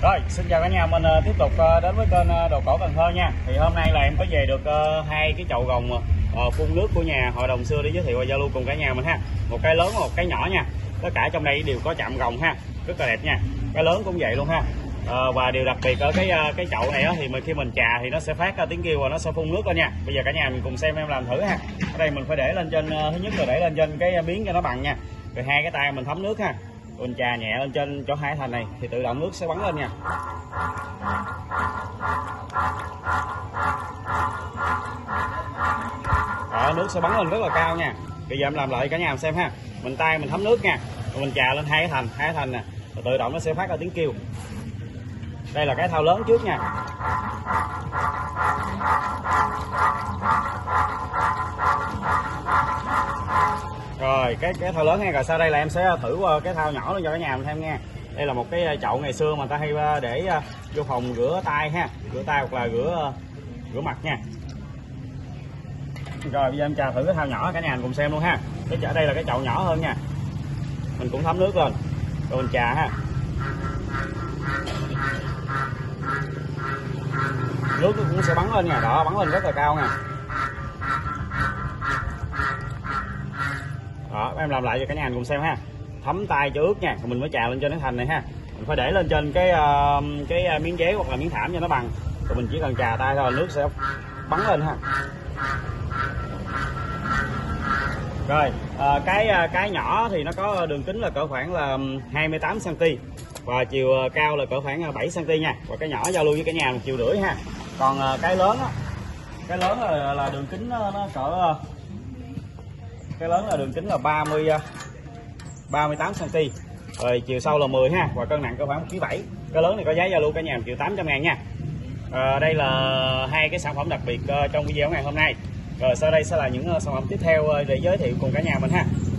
Rồi, xin chào cả nhà, mình tiếp tục đến với kênh Đồ Cổ Cần Thơ nha. Thì hôm nay là em có về được hai cái chậu gồng phun nước của nhà hội đồng xưa để giới thiệu và giao lưu cùng cả nhà mình ha. Một cái lớn, một cái nhỏ nha. Tất cả trong đây đều có chạm gồng ha, rất là đẹp nha. Cái lớn cũng vậy luôn ha. Và điều đặc biệt ở cái chậu này thì khi mình chà thì nó sẽ phát ra tiếng kêu và nó sẽ phun nước lên nha. Bây giờ cả nhà mình cùng xem em làm thử ha. Ở đây mình phải để lên trên, thứ nhất là để lên trên cái miếng cho nó bằng nha. Rồi hai cái tay mình thấm nước ha. Mình chà nhẹ lên trên chỗ hai thành này thì tự động nước sẽ bắn lên nha. Đó, nước sẽ bắn lên rất là cao nha. Bây giờ em làm lại cả nhà mình xem ha. Mình tay mình thấm nước nha, rồi mình chà lên hai cái thành nè, rồi tự động nó sẽ phát ra tiếng kêu. Đây là cái thao lớn trước nha. Rồi cái thao lớn nha, rồi sau đây là em sẽ thử cái thao nhỏ cho cả nhà mình thêm nha. Đây là một cái chậu ngày xưa mà người ta hay để vô phòng rửa tay ha, rửa tay hoặc là rửa mặt nha. Rồi bây giờ em chà thử cái thao nhỏ cả nhà mình cùng xem luôn ha. Đây là cái chậu nhỏ hơn nha. Mình cũng thấm nước lên rồi mình chà ha. Nước cũng sẽ bắn lên nha, đó, bắn lên rất là cao nha. Đó, em làm lại cho cả nhà mình cùng xem ha. Thấm tay cho ướt nha, rồi mình mới chà lên trên cái thành này ha. Mình phải để lên trên cái miếng giấy hoặc là miếng thảm cho nó bằng, rồi mình chỉ cần chà tay thôi nước sẽ bắn lên ha. Rồi cái nhỏ thì nó có đường kính là cỡ khoảng là 28 cm và chiều cao là cỡ khoảng 7 cm nha. Và cái nhỏ giao lưu với cả nhà 1,5 triệu ha. Còn cái lớn á, cái lớn là đường kính nó cỡ, cái lớn là đường kính là 38 cm, rồi chiều sâu là 10 ha, và cân nặng cỡ khoảng 1,7 kg. Cái lớn này có giá giao lưu cả nhà 1.800.000 nha. Đây là hai cái sản phẩm đặc biệt trong video ngày hôm nay. Rồi sau đây sẽ là những sản phẩm tiếp theo để giới thiệu cùng cả nhà mình ha.